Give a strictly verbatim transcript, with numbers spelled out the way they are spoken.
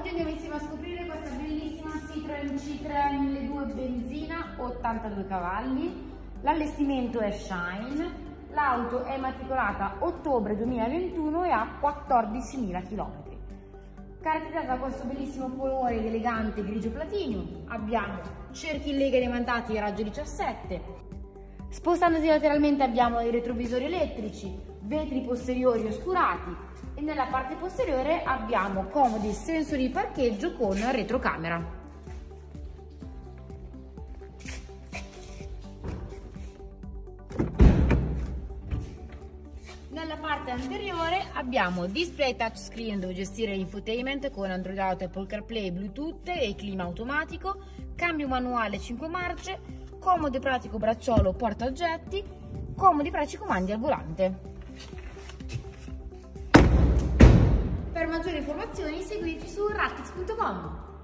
Oggi andiamo insieme a scoprire questa bellissima Citroen C tre milleduecento benzina, ottantadue cavalli. L'allestimento è Shine. L'auto è matricolata ottobre duemilaventuno e ha quattordicimila chilometri. Caratterizzata da questo bellissimo colore ed elegante grigio platinum, abbiamo cerchi in lega diamantati e raggio diciassette. Spostandosi lateralmente abbiamo i retrovisori elettrici, vetri posteriori oscurati e nella parte posteriore abbiamo comodi sensori di parcheggio con retrocamera. Nella parte anteriore abbiamo display touchscreen dove gestire l'infotainment con Android Auto, Apple CarPlay, Bluetooth e clima automatico, cambio manuale cinque marce, comodo e pratico bracciolo portaoggetti, comodi e pratici comandi al volante. Per maggiori informazioni seguiteci su rackets punto com.